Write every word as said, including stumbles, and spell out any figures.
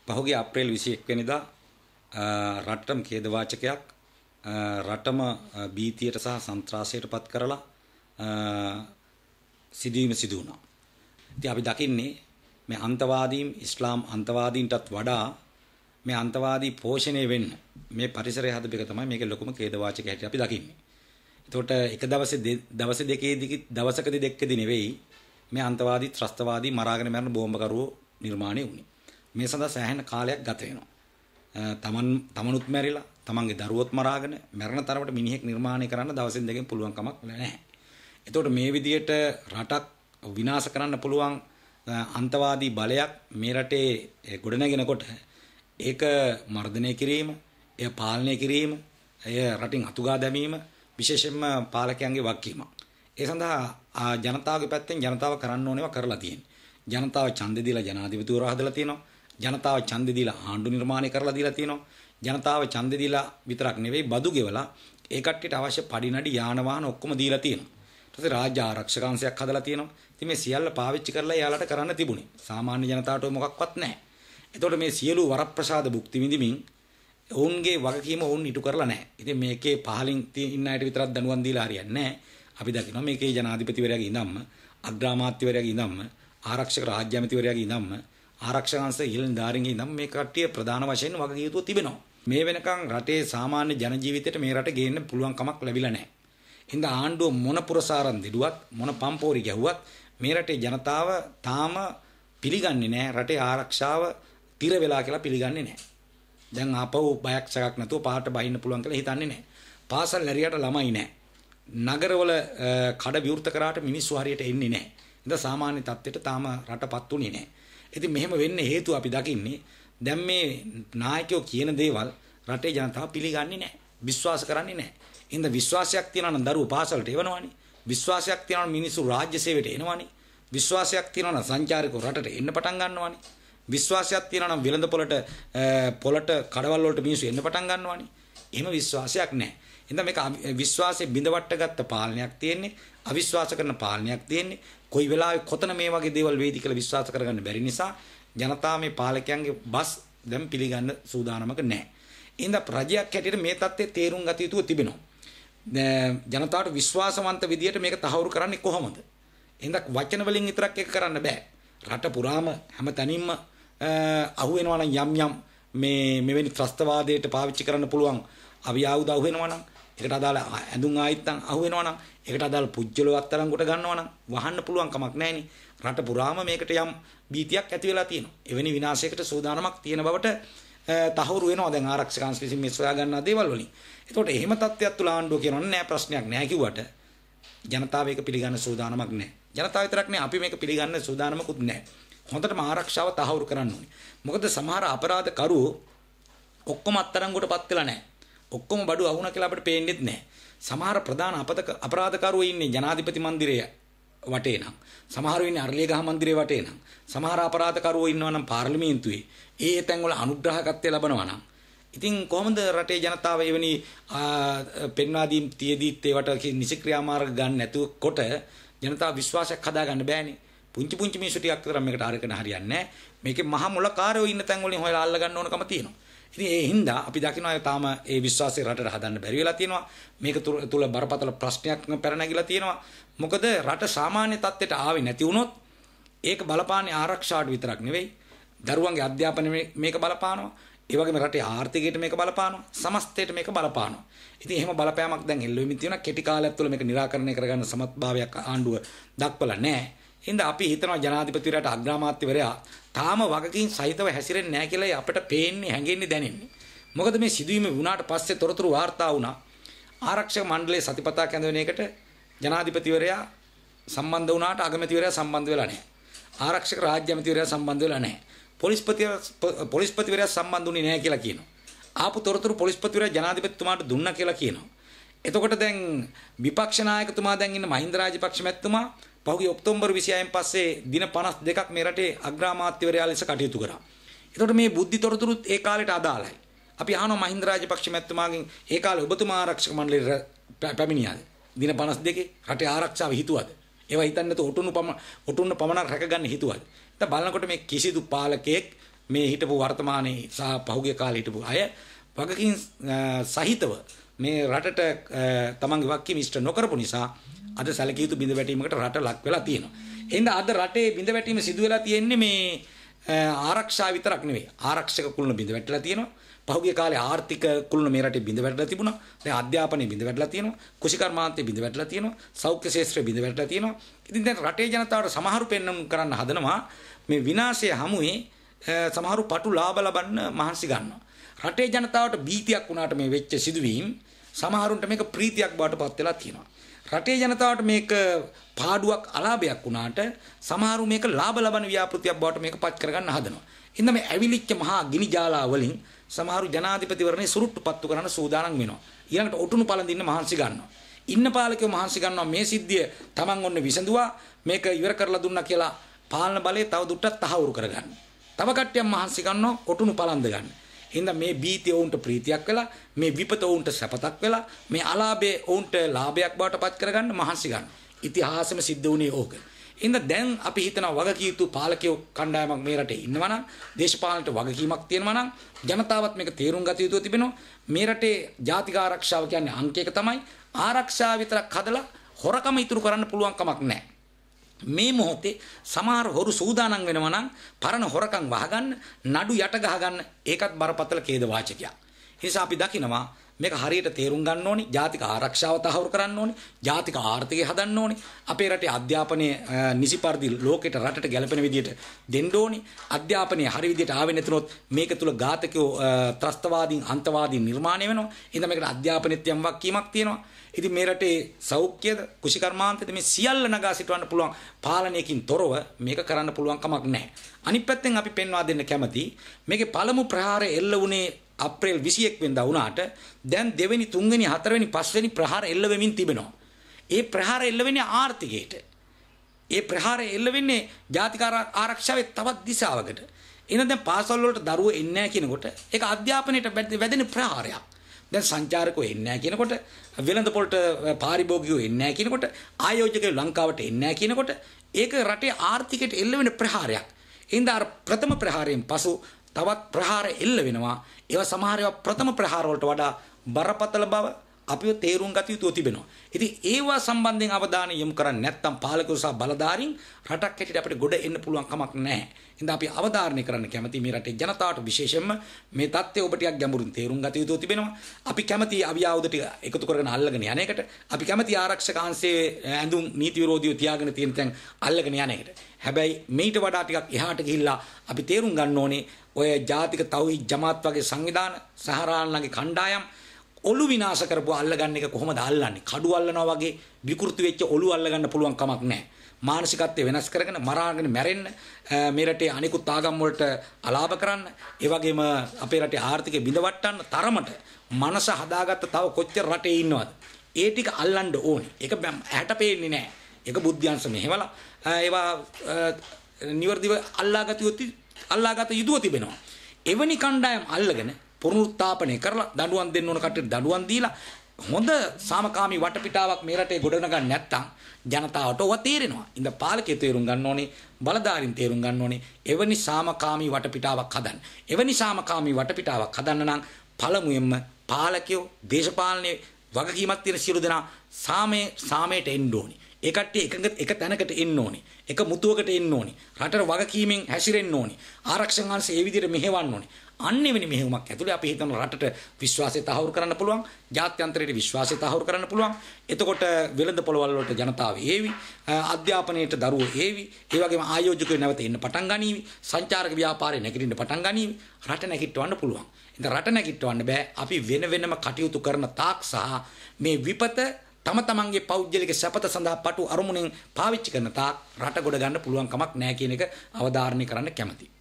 පහුගිය අප්‍රේල් විසි එක් වෙනිදා රටටම ඛේදවාචකයක් රටම බීතියට සහ සන්ත්‍රාසයට පත් කරලා සිදුවීම සිදු වුණා. ඉතින් අපි දකින්නේ මේ අන්තවාදීන් ඉස්ලාම් අන්තවාදීන්ටත් වඩා මේ අන්තවාදී පෝෂණය වෙන්න මේ පරිසරය හදපු එක තමයි මේකේ ලොකුම ඛේදවාචකය හැටියට අපි දකින්නේ. එතකොට එක දවසේ දවස් දෙකේදී දවසකදී දෙකකදී නෙවෙයි මේ අන්තවාදී ත්‍රස්තවාදී මරාගෙන මරන බෝම්බකරුවෝ නිර්මාණය වුණේ. මේ සඳහා සෑහෙන කාලයක් ගත වෙනවා. තමන් තමනුත් මැරිලා තමන්ගේ දරුවොත් මරාගෙන මරණ තරමට මිනිහෙක් නිර්මාණය කරන්න දවසින් දෙකකින් පුළුවන් කමක් නැහැ. එතකොට මේ විදියට රටක් විනාශ කරන්න පුළුවන් අන්තවාදී බලයක් මේ රටේ ගොඩනගෙනකොට ඒක මර්ධනය කිරීම, එය පාලනය කිරීම, එය රටින් අතුගා දැමීම විශේෂයෙන්ම පාලකයන්ගේ වගකීමක්. ඒ සඳහා ජනතාවගේ පැත්තෙන් ජනතාව කරන්න ඕනේවා කරලා තියෙනවා. ජනතාව ඡන්දෙ දීලා ජනාධිපතිවරු හදලා තියෙනවා. ජනතාව ඡන්දෙ දීලා ආණ්ඩු නිර්මාණය කරලා දීලා තියෙනවා. ජනතාව ඡන්දෙ දීලා විතරක් නෙවෙයි බදු ගෙවලා ඒ කට්ටියට අවශ්‍ය පඩිනඩි යාන වාහන ඔක්කොම දීලා තියෙනවා. ඊට පස්සේ රාජ්‍ය ආරක්ෂක අංශයක් හදලා තියෙනවා. ඉතින් මේ සියල්ල පාවිච්චි කරලා යාලට කරන්න තිබුණේ. සාමාන්‍ය ජනතාවට මොකක්වත් නැහැ. එතකොට මේ සියලු වරප්‍රසාද භුක්ති විඳිමින් ඔවුන්ගේ වගකීම ඔවුන් ඉටු කරලා නැහැ. ඉතින් මේකේ පහලින් ඉන්න අයට විතරක් දනුවන් දීලා හරියන්නේ නැහැ. අපි දකිනවා මේකේ ජනාධිපතිවරයාගේ ඉඳන්ම අග්‍රාමාත්‍යවරයාගේ ඉඳන්ම ආරක්ෂක රාජ්‍ය ඇමතිවරයාගේ ඉඳන්ම ආරක්ෂක අංශ ඉහළින් ධාරීන්ගේ ඉඳන්ම මේ කට්ටිය ප්‍රධාන වශයෙන් වගකීම් යුතුව තිබෙනවා. මේ වෙනකන් රටේ සාමාන්‍ය ජන ජීවිතයට මේ රට ගේන්න පුළුවන් කමක් ලැබිලා නැහැ. හින්ද ආණ්ඩුව මොන පුරසාරම් දිඩුවත් මොන පම්පෝරි ගැහුවත් මේ රටේ ජනතාව තාම පිළිගන්නේ නැහැ. රටේ ආරක්ෂාව තිර වෙලා කියලා පිළිගන්නේ නැහැ. දැන් ආපහු බයක් සකක් නැතුව පාට බහින්න පුළුවන් කියලා හිතන්නේ නැහැ. පාසල් ඇරියට ළමයි නැහැ. නගරවල කඩ විවෘත කරාට මිනිස්සු හරියට එන්නේ නැහැ. ඉතින් සාමාන්‍ය තත්ත්වයට තාම රටපත් උනේ නැහැ. ඉතින් මෙහෙම වෙන්නේ හේතුව අපි දකින්නේ දැන් මේ නායකයෝ කියන දේවල් රටේ ජනතාව පිළිගන්නේ නැහැ. විශ්වාස කරන්නේ නැහැ. ඉතින් විශ්වාසයක් තියනවා නම් දරුවෝ පාසලට එවනවානේ. විශ්වාසයක් තියනවා නම් මිනිස්සු රාජ්‍ය සේවයට එනවානේ. විශ්වාසයක් තියනවා නම් සංචාරකෝ රටට එන්න පටන් ගන්නවානේ. විශ්වාසයක් තියනවා නම් වෙළඳ පොළට පොළට කඩවල් වලට මිනිස්සු එන්න පටන් ගන්නවානේ. එහෙම විශ්වාසයක් නැහැ. එහෙනම් මේක විශ්වාසයේ බිඳවට ගත්ත පාලනයක් තියෙන්නේ, අවිශ්වාස කරන පාලනයක් තියෙන්නේ. කොයි වෙලාවෙ කොතන මේ වගේ දේවල් වේදි කියලා විශ්වාස කරගන්න බැරි නිසා ජනතාව මේ පාලකයන්ගේ බස් දැන් පිළිගන්න සූදානමක නැහැ. එහෙනම් ප්‍රජයක් හැටියට මේ தත්ත්වය තේරුම් ගත යුතු තිබෙනවා. ජනතාවට විශ්වාසවන්ත විදියට මේක තහවුරු කරන්නේ කොහොමද? එහෙනම් වචන වලින් විතරක් ඒක කරන්න බෑ. රට පුරාම හැම තැනින්ම අහු වෙනවා නම් යම් යම් මේ මෙවැනි ත්‍රස්තවාදයට පාවිච්චි කරන්න පුළුවන් අවියාවුද අහු වෙනවා නම් ඒකට අදාළ ඇඳුම් ආයිත්තම් අහු වෙනවා නම් ඒකට අදාළ පුජ්‍යලෝ අත්තරංගුට ගන්නවා නම් වහන්න පුළුවන් කමක් නැහෙනි. රට පුරාම මේකට යම් බීතියක් ඇති වෙලා තියෙනවා. එවැනි විනාශයකට සූදානමක් තියෙන බවට තහවුරු වෙනවා දැන් ආරක්ෂක අංශ විසින් මේ සොයා ගන්නා දේවල් වලින්. ඒකට එහෙම තත්ත්වයක් තුල ආණ්ඩුව කියනවා නෑ ප්‍රශ්නයක් නෑ කිව්වට ජනතාව ඒක පිළිගන්න සූදානමක් නෑ. ජනතාව විතරක් නෑ අපි මේක පිළිගන්න සූදානමකුත් නෑ. හොඳටම ආරක්ෂාව තහවුරු කරන්න ඕනේ. මොකද සමහර අපරාධකරුවෝ ඔක්කොම අත්තරංගුවටපත් වෙලා නැහැ. ඔක්කොම බඩු අහුණා කියලා අපිට පේන්නේත් නැහැ. සමහර ප්‍රධාන අපරාධකරුවෝ ඉන්නේ ජනාධිපති මන්දිරය වටේ නම්. සමහරව ඉන්නේ අරලියගහ මන්දිරය වටේ නම්. සමහර අපරාධකරුවෝ ඉන්නවා නම් පාර්ලිමේන්තුවේ. ඒ තැන්වල අනුග්‍රහකත්වය ලබනවා නම්. ඉතින් කොහොමද රටේ ජනතාව එවැනි පෙන්වාදීම් තියදීත් ඒවට නිසික්‍රියා මාර්ග ගන්න නැතුව කොට ජනතාව විශ්වාසයක් හදාගන්න බෑනේ. පුංචි පුංචි මිනිස්සු ටිකක් විතර මේකට ආරකන හරියන්නේ නැහැ. මේකේ මහ මුලකාරයෝ ඉන්න තැන් වලින් හොයලා අල්ල ගන්න ඕනකම තියෙනවා. ඉතින් ඒ හින්දා අපි දකිනවා තාම ඒ විශ්වාසය රටට හදන්න බැරි වෙලා තියෙනවා. මේක තුල බරපතල ප්‍රශ්නයක් පැන නැගිලා තියෙනවා. මොකද රට සාමාන්‍ය තත්ත්වයට ආවේ නැති වුණොත් ඒක බලපාන්නේ ආරක්ෂාවට විතරක් නෙවෙයි. දරුවන්ගේ අධ්‍යාපනය මේක බලපානවා. ඒ වගේම රටේ ආර්ථිකයට මේක බලපානවා. සමස්තයට මේක බලපානවා. ඉතින් එහෙම බලපෑමක් දැන් එල්ල වෙමින් තියෙනවා. කෙටි කාලයක් තුළ මේක निराකරණය කරගන්න සමත්භාවයක් ආණ්ඩුව දක්වලා නැහැ. හින්දා අපි හිතනවා ජනාධිපතිවරයාට අග්‍රාමාත්‍යවරයා තාම වගකීම් සහිතව හැසිරෙන්නේ නැහැ කියලා අපිට පේන්නේ හැඟෙන්නේ දැනෙන්නේ. මොකද මේ සිදුවීම වුණාට පස්සේ තොරතුරු වාර්තා වුණා. ආරක්ෂක මණ්ඩලයේ සතිපතා කැඳවන එකට ජනාධිපතිවරයා සම්බන්ධ වුණාට අගමැතිවරයා සම්බන්ධ වෙලා නැහැ. ආරක්ෂක රාජ්‍ය ඇමතිවරයා සම්බන්ධ වෙලා නැහැ. පොලිස්පතිවරයා පොලිස්පතිවරයා සම්බන්ධ වුණේ නැහැ කියලා කියනවා. ආපු තොරතුරු පොලිස්පතිවරයා ජනාධිපතිතුමාට දුන්නා කියලා කියනවා. එතකොට දැන් විපක්ෂ නායකතුමා දැන් ඉන්න මහින්ද රාජපක්ෂ මැතිතුමා පහුගිය ඔක්තෝබර් විසිහයෙන් පස්සේ දින පනස් දෙකක් මේ රටේ අග්‍රාමාත්‍යවරයා ලෙස කටයුතු කරා. එතකොට මේ බුද්ධි තොරතුරුත් ඒ කාලේට අදාළයි. අපි අහනවා මහින්ද රාජපක්ෂ මැතිතුමාගෙන් ඒ කාලේ ඔබතුමා ආරක්ෂක මණ්ඩලයේ පැමිණියාද? දින පනස් දෙකේ රටේ ආරක්ෂාව හිතුවද? ඒවා හිතන්නේ නැතුව ඔටුනු පම ඔටුන්න පමණක් රැකගන්න හිතුවද? දැන් බලනකොට මේ කිසිදු පාලකයෙක් මේ හිටපු වර්තමානයේ සහ පහුගිය කාලේ හිටපු අය වගකීම් සහිතව මේ රටට තමන්ගේ වගකීම් ඉෂ්ට නොකරපු නිසා අද සැලකිය යුතු බිඳ වැටීමකට රට ලක් වෙලා තියෙනවා. එහෙනම් අද රටේ බිඳ වැටීම සිදු වෙලා තියෙන්නේ මේ ආරක්ෂා විතරක් නෙවෙයි. ආරක්ෂක කුළුණ බිඳ වැටලා තියෙනවා. පහුගිය කාලේ ආර්ථික කුළුණ මේ රටේ බිඳ වැටලා තිබුණා. දැන් අධ්‍යාපනයේ බිඳ වැටලා තියෙනවා. කුෂිකර්මාන්තයේ බිඳ වැටලා තියෙනවා. සෞඛ්‍ය ශාස්ත්‍රයේ බිඳ වැටලා තියෙනවා. ඉතින් දැන් රටේ ජනතාවට සමහරු පෙන්වන්න කරන්න හදනවා මේ විනාශය හමුවේ සමහරු පටු ලාභ ලබන්න මහන්සි ගන්නවා. රටේ ජනතාවට බීතියක් වුණාට මේ වෙච්ච සිදුවීම් සමහරුන්ට මේක ප්‍රීතියක් බවට පත් වෙලා තියෙනවා. රටේ ජනතාවට මේක පාඩුවක් අලාභයක් වුණාට සමහරු මේක ලාභ ලබන ව්‍යාපෘතියක් බවට මේක පත් කරගන්න හදනවා. ඉතින් මේ ඇවිලිච්ච මහා ගිනි ජාලා වලින් සමහරු ජනාධිපතිවරණේ සුරුට්ටු පත්තු කරන්න සූදානම් වෙනවා. ඊළඟට ඔටුනු පළඳින්න මහන්සි ගන්නවා. ඉන්න පාලකයෝ මහන්සි ගන්නවා මේ සිද්ධිය Taman ඔන්න විසඳුවා මේක ඉවර කරලා දුන්නා කියලා පාලන බලය තව දුරටත් තහවුරු කරගන්න. තව කට්ටියක් මහන්සි ගන්නවා ඔටුනු පළඳ ගන්න. එහෙනම් මේ බීතිය උන්ට ප්‍රීතියක් වෙලා මේ විපත උන්ට සැපතක් වෙලා මේ අලාභය උන්ට ලාභයක් බවට පත් කරගන්න මහන්සි ගන්න. ඉතිහාසෙම සිද්ධ වුණේ ඕක. එහෙනම් දැන් අපි හිතනවා වගකීම් යුතු පාලකයෝ කණ්ඩායමක් මේ රටේ ඉන්නවා නම් දේශපාලනට වගකීමක් තියෙනවා නම් ජනතාවත් මේක තේරුම් ගත යුතු තිබෙනවා. මේ රටේ ජාතික ආරක්ෂාව කියන්නේ අංක එක තමයි. ආරක්ෂාව විතරක් හදලා හොරකම ඉතුරු කරන්න පුළුවන් කමක් නැහැ. මේ මොහොතේ සමහර හොරු සූදානම් වෙනවා නම් පරණ හොරකම් වහගන්න නඩු යට ගහගන්න ඒකත් බරපතල ඛේද වාචකයක්. ඒ නිසා අපි දකිනවා මේක හරියට තේරුම් ගන්න ඕනි. ජාතික ආරක්ෂාව තහවුරු කරන්න ඕනි. ජාතික ආර්ථිකය හදන්න ඕනි. අපේ රටේ අධ්‍යාපනයේ නිසි පරිදි ලෝකෙට රටට ගැලපෙන විදිහට දෙන්න ඕනි. අධ්‍යාපනයේ හරි විදිහට ආවෙ නැතුනොත් මේක තුල ඝාතකයෝ ත්‍රස්තවාදීන් අන්තවාදීන් නිර්මාණය වෙනවා. එහෙනම් මේකට අධ්‍යාපනයේත් යම් වක්කීමක් තියෙනවා. ඉතින් මේ රටේ සෞඛ්‍යද කුෂිකර්මාන්තද මේ සියල්ල නගා සිටවන්න පුළුවන් පාලනයකින් තොරව මේක කරන්න පුළුවන් කමක් නැහැ. අනිත් පැත්තෙන් අපි පෙන්වා දෙන්න කැමති මේකේ පළමු ප්‍රහාරය එල්ල වුණේ අප්‍රේල් විසි එක් වෙනිදා වුණාට දැන් දෙවෙනි තුන්වෙනි හතරවෙනි පස්වෙනි ප්‍රහාර එල්ල වෙමින් තිබෙනවා. ඒ ප්‍රහාර එල්ල වෙන්නේ ආර්ථිකයට. ඒ ප්‍රහාර එල්ල වෙන්නේ ජාතික ආරක්ෂාවේ තවත් දිශාවකට. එහෙනම් දැන් පාසල් වලට දරුවෝ එන්නේ නැහැ කියනකොට ඒක අධ්‍යාපනයට වැදෙන ප්‍රහාරයක්. දැන් සංචාරකෝ එන්නේ නැහැ කියනකොට වෙළඳ පොළට පාරිභෝගිකයෝ එන්නේ නැහැ කියනකොට ආයෝජකයෝ ලංකාවට එන්නේ නැහැ කියනකොට ඒක රටේ ආර්ථිකයට එල්ල වෙන ප්‍රහාරයක්. එහෙනම් අර ප්‍රථම ප්‍රහාරයෙන් පසු තවත් ප්‍රහාර එල්ල වෙනවා. ඒවා සමහර ඒවා ප්‍රථම ප්‍රහාර වලට වඩා බරපතල බව අපිව තේරුම් ගත යුතු තිබෙනවා. ඉතින් ඒවා සම්බන්ධයෙන් අවධානය යොමු කරන්නේ නැත්නම් පාලකයෝ සහ බලධාරීන් රටක් හැටියට අපිට ගොඩ එන්න පුළුවන් කමක් නැහැ. ඉතින් අපි අවධාරණය කරන්න කැමති මේ රටේ ජනතාවට විශේෂයෙන්ම මේ தත්ත්වය ඔබ ටිකක් ගැඹුරින් තේරුම් ගත යුතු තිබෙනවා. අපි කැමති අවියාවුද ටික එකතු කරගෙන අල්ලගෙන යන එකට. අපි කැමති ආරක්ෂක අංශයේ ඇඳුම් නීති විරෝධීව තියාගෙන තියෙන තැන් අල්ලගෙන යන එකට. හැබැයි මේට වඩා ටිකක් එහාට ගිහිල්ලා අපි තේරුම් ගන්න ඕනේ ඔය ජාතික තව්හීද් ජමාත් වගේ සංවිධාන සහරාන්ලගේ කණ්ඩායම් ඔලු විනාශ කරපුවා අල්ලගන්න එක කොහොමද අල්ලන්නේ? කඩු අල්ලනවා වගේ විකෘති වෙච්ච ඔලු අල්ලගන්න පුළුවන් කමක් නැහැ. මානසිකත්වය වෙනස් කරගෙන මරාගෙන මැරෙන්න මේ රටේ අනිකුත් ආගම් වලට අලාභ කරන්න, ඒ වගේම අපේ රටේ ආර්ථිකය බිඳවට්ටන්න තරමට මනස හදාගත්ත තව කොච්චර රටේ ඉන්නවද? ඒ ටික අල්ලන්න ඕනේ. ඒක ඇහැට පේන්නේ නැහැ. ඒක බුද්ධ්‍යංශ මෙහෙवला ඒවා නිවර්දිව අල්ලාගත යුතු අල්ලාගත යුතුව තිබෙනවා. එවැනි කණ්ඩායම් අල්ලගෙන පුනරුත්ථාපනය කරලා දඬුවම් දෙන්න ඕන කට්ටියට දඬුවම් දීලා හොඳ සාමකාමී වටපිටාවක් මේ රටේ ගොඩනගන්න නැත්නම් ජනතාවට ඔව තේරෙනවා. ඉතින් පාලකයෝ තේරුම් ගන්න ඕනේ, බලධාරීන් තේරුම් ගන්න ඕනේ එවැනි සාමකාමී වටපිටාවක් හදන්න. එවැනි සාමකාමී වටපිටාවක් හදන්න නම් පළමුවෙන්ම පාලකයෝ දේශපාලනයේ වගකීමක් තියෙන සියලු දෙනා සාමයේ සාමයට එන්න ඕනේ. ඒ කට්ටිය එකඟ එක තැනකට එන්න ඕනේ. එක මුතුවකට එන්න ඕනේ. රටට වගකීමෙන් හැසිරෙන්න ඕනේ. ආරක්ෂක අංශය ඒ විදිහට මෙහෙවන්න ඕනේ. අන්නෙවෙනි මෙහෙයුමක් ඇතුලේ අපි හිතන රටට විශ්වාසය තහවුරු කරන්න පුළුවන්, ජාත්‍යන්තරයට විශ්වාසය තහවුරු කරන්න පුළුවන්. එතකොට වෙළඳ පොළවල් වලට ජනතාව ඒවි, අධ්‍යාපනයේට දරුවෝ ඒවි, ඒ වගේම ආයෝජකයෝ නැවත එන්න පටන් ගනීවි, සංචාරක ව්‍යාපාරේ නැගිටින්න පටන් ගනීවි, රට නැගිටවන්න පුළුවන්. ඉතින් රට නැගිටවන්න බෑ අපි වෙන වෙනම කටයුතු කරන තාක් සහ මේ විපත තම තමන්ගේ පෞද්ගලික සැපත සඳහා පටු අරමුණෙන් පාවිච්චි කරන තාක් රට ගොඩ ගන්න පුළුවන් කමක් නැහැ කියන එක අවධාරණය කරන්න කැමතියි.